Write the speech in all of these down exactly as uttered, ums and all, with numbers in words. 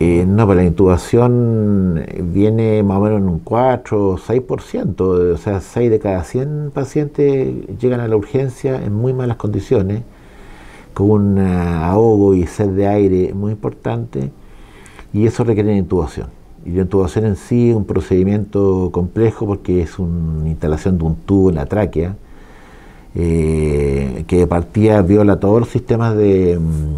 Eh, no, pero la intubación viene más o menos en un cuatro o seis por ciento, o sea, seis de cada cien pacientes llegan a la urgencia en muy malas condiciones, con un ah, ahogo y sed de aire muy importante, y eso requiere una intubación. Y la intubación en sí es un procedimiento complejo porque es una instalación de un tubo en la tráquea, eh, que de partida viola todos los sistemas de,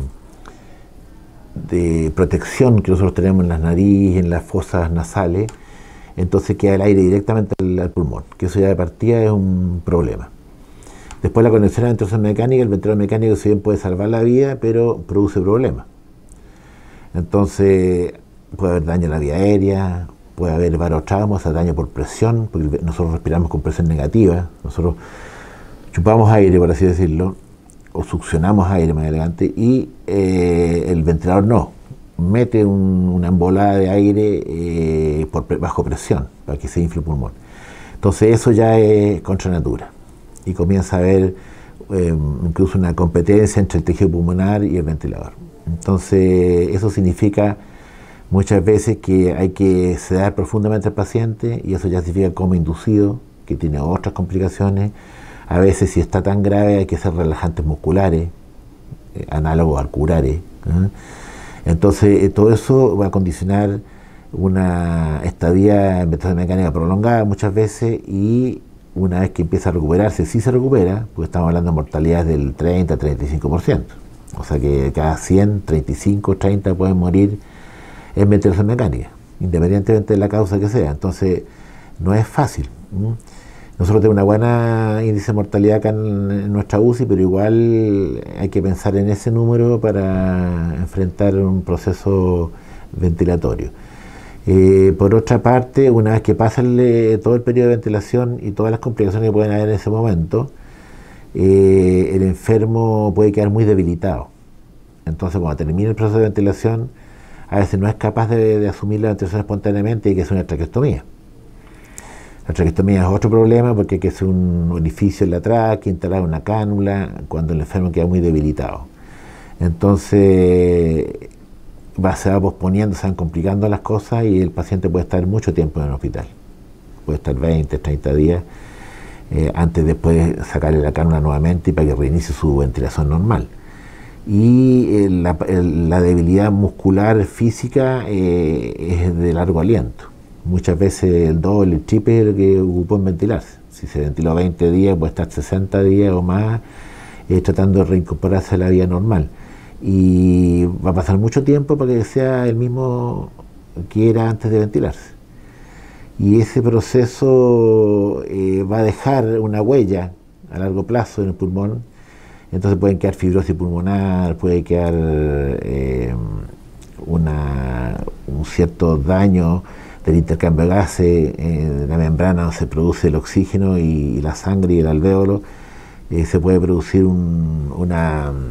de protección que nosotros tenemos en las narices, en las fosas nasales, entonces queda el aire directamente al, al pulmón, que eso ya de partida es un problema. Después la conexión a la ventilación mecánica, el ventilador mecánico si bien puede salvar la vida, pero produce problemas. Entonces puede haber daño en la vía aérea, puede haber barotrauma, o sea, daño por presión, porque nosotros respiramos con presión negativa, nosotros chupamos aire, por así decirlo, o succionamos aire más elegante, y eh, el ventilador no, mete un, una embolada de aire eh, por pre, bajo presión, para que se infle el pulmón. Entonces eso ya es contra natura, y comienza a haber eh, incluso una competencia entre el tejido pulmonar y el ventilador. Entonces eso significa muchas veces que hay que sedar profundamente al paciente, y eso ya significa coma inducido, que tiene otras complicaciones. A veces, si está tan grave, hay que hacer relajantes musculares, eh, análogos al curare. ¿eh? Entonces, eh, todo eso va a condicionar una estadía en ventilación mecánica prolongada muchas veces, y una vez que empieza a recuperarse, si se recupera, pues estamos hablando de mortalidad del treinta a treinta y cinco por ciento. O sea que cada cien, treinta y cinco, treinta pueden morir en ventilación mecánica, independientemente de la causa que sea. Entonces, no es fácil. ¿eh? Nosotros tenemos una buena índice de mortalidad acá en, en nuestra U C I, pero igual hay que pensar en ese número para enfrentar un proceso ventilatorio. Eh, por otra parte, una vez que pasa el, eh, todo el periodo de ventilación y todas las complicaciones que pueden haber en ese momento, eh, el enfermo puede quedar muy debilitado. Entonces, cuando termina el proceso de ventilación, a veces no es capaz de, de asumir la ventilación espontáneamente y hay que hacer una traqueostomía. La traqueostomía es otro problema porque hay que hacer un orificio en la tráquea, instalar una cánula cuando el enfermo queda muy debilitado. Entonces va, se va posponiendo, se van complicando las cosas y el paciente puede estar mucho tiempo en el hospital. Puede estar veinte, treinta días eh, antes de después sacarle la cánula nuevamente y para que reinicie su ventilación normal. Y eh, la, el, la debilidad muscular física eh, es de largo aliento. Muchas veces el doble, el triple es lo que ocupó en ventilarse. Si se ventiló veinte días, puede estar sesenta días o más eh, tratando de reincorporarse a la vida normal. Y va a pasar mucho tiempo para que sea el mismo que era antes de ventilarse. Y ese proceso eh, va a dejar una huella a largo plazo en el pulmón. Entonces pueden quedar fibrosis pulmonar, puede quedar eh, una, un cierto daño del intercambio de gases, eh, de la membrana donde se produce el oxígeno y, y la sangre y el alvéolo, eh, se puede producir un una, um,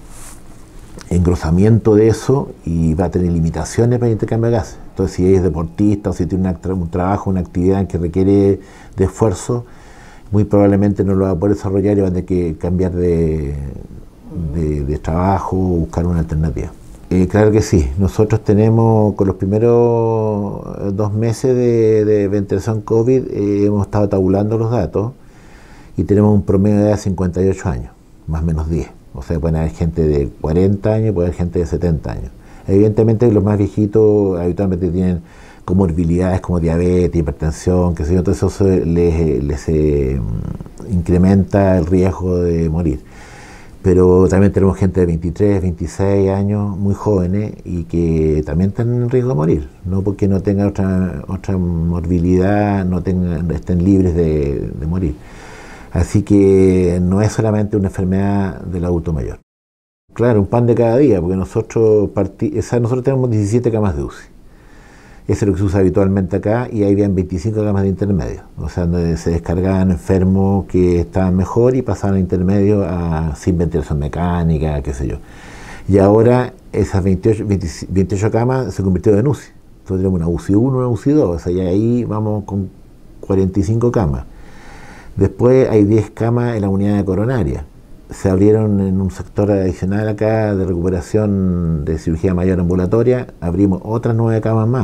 engrosamiento de eso y va a tener limitaciones para el intercambio de gases. Entonces, si es deportista o si tiene una, un trabajo, una actividad que requiere de esfuerzo, muy probablemente no lo va a poder desarrollar y va a tener que cambiar de, de, de trabajo o buscar una alternativa. Eh, claro que sí, nosotros tenemos con los primeros dos meses de, de ventilación COVID, eh, hemos estado tabulando los datos y tenemos un promedio de edad de cincuenta y ocho años, más o menos diez. O sea, pueden haber gente de cuarenta años, puede haber gente de setenta años. Evidentemente los más viejitos habitualmente tienen comorbilidades como diabetes, hipertensión, qué sé yo, entonces eso les, les eh, incrementa el riesgo de morir. Pero también tenemos gente de veintitrés, veintiséis años, muy jóvenes, y que también están en riesgo de morir. No porque no tengan otra, otra morbilidad, no tengan, estén libres de, de morir. Así que no es solamente una enfermedad del adulto mayor. Claro, un pan de cada día, porque nosotros, partí, o sea, nosotros tenemos diecisiete camas de U C I. Eso es lo que se usa habitualmente acá, y ahí habían veinticinco camas de intermedio. O sea, donde se descargaban enfermos que estaban mejor y pasaban a intermedio a, sin ventilación mecánica, qué sé yo. Y ahora esas veintiocho, veinte, veintiocho camas se convirtieron en U C I. Entonces tenemos una U C I uno, una U C I dos, o sea, y ahí vamos con cuarenta y cinco camas. Después hay diez camas en la unidad de coronaria, se abrieron en un sector adicional acá de recuperación de cirugía mayor ambulatoria, abrimos otras nueve camas más.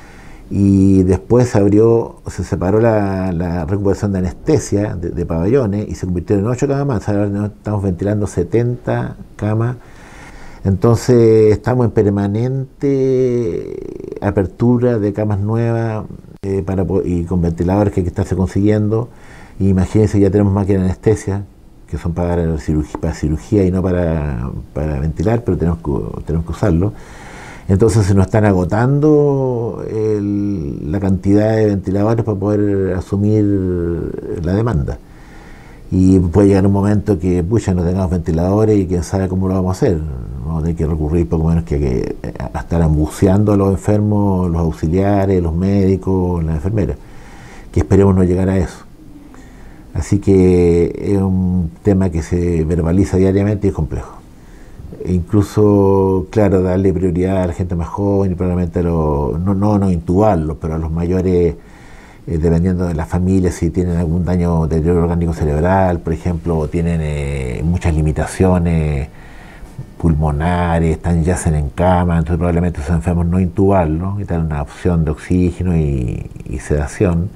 Y después se abrió, se separó la, la recuperación de anestesia de, de pabellones y se convirtieron en ocho camas más. Ahora estamos ventilando setenta camas. Entonces estamos en permanente apertura de camas nuevas eh, para, y con ventiladores que hay que estarse consiguiendo. Y imagínense, ya tenemos máquinas de anestesia que son para cirugía, para cirugía y no para, para ventilar, pero tenemos que, tenemos que usarlo. Entonces se nos están agotando el, la cantidad de ventiladores para poder asumir la demanda. Y puede llegar un momento que, pucha, no tengamos ventiladores y quién sabe cómo lo vamos a hacer. Vamos a tener que recurrir poco menos que, que a estar ambuceando a los enfermos, los auxiliares, los médicos, las enfermeras, que esperemos no llegar a eso. Así que es un tema que se verbaliza diariamente y es complejo. E incluso, claro, darle prioridad a la gente más joven y probablemente a los, no, no, no intubarlos, pero a los mayores, eh, dependiendo de la familia, si tienen algún daño de deterioro orgánico cerebral, por ejemplo, o tienen eh, muchas limitaciones pulmonares, están, yacen en cama, entonces probablemente esos enfermos no intubarlos y dar una opción de oxígeno y, y sedación.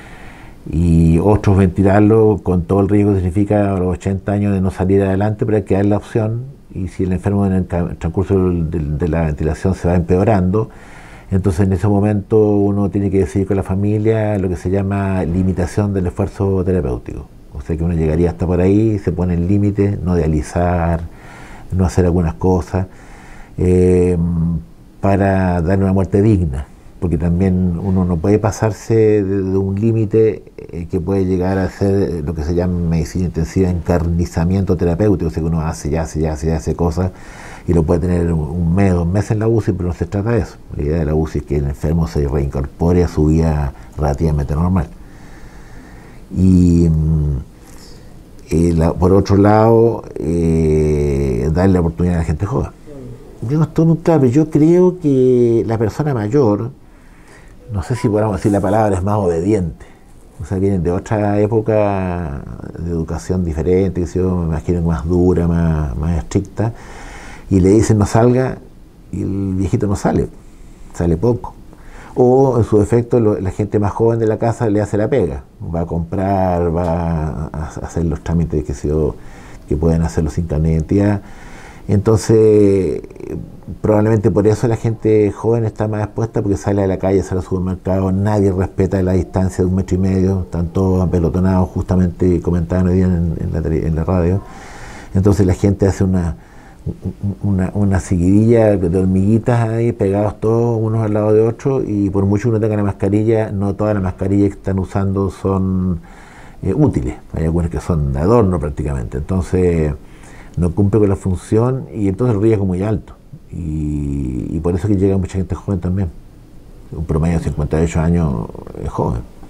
Y otros ventilarlo con todo el riesgo que significa a los ochenta años de no salir adelante, pero hay que dar la opción. Y si el enfermo en el transcurso de, de la ventilación se va empeorando, entonces en ese momento uno tiene que decidir con la familia lo que se llama limitación del esfuerzo terapéutico. O sea que uno llegaría hasta por ahí, se pone el límite, no dializar, no hacer algunas cosas, eh, para darle una muerte digna. Porque también uno no puede pasarse de, de un límite eh, que puede llegar a ser lo que se llama en medicina intensiva encarnizamiento terapéutico, o sea que uno hace, ya hace, ya hace, ya hace cosas y lo puede tener un mes, dos meses en la U C I, pero no se trata de eso. La idea de la U C I es que el enfermo se reincorpore a su vida relativamente normal. Y eh, la, por otro lado, eh, darle la oportunidad a la gente joven. Yo no estoy muy claro, pero yo creo que la persona mayor, no sé si podemos decir la palabra, es más obediente. O sea, vienen de otra época de educación diferente, que yo me imagino más dura, más, más estricta, y le dicen no salga, y el viejito no sale, sale poco. O en su defecto, lo, la gente más joven de la casa le hace la pega, va a comprar, va a hacer los trámites que, yo, que pueden hacerlo sin carnet de identidad. Entonces, probablemente por eso la gente joven está más expuesta, porque sale a la calle, sale al supermercado, nadie respeta la distancia de un metro y medio, están todos apelotonados, justamente comentaban hoy día en, en, la, en la radio. Entonces la gente hace una, una, una seguidilla de hormiguitas ahí, pegados todos unos al lado de otros, y por mucho que uno tenga la mascarilla, no todas las mascarillas que están usando son eh, útiles, hay algunas que son de adorno prácticamente. Entonces no cumple con la función y entonces el riesgo es muy alto. Y, y por eso que llega mucha gente joven también. Un promedio de cincuenta y ocho años es joven.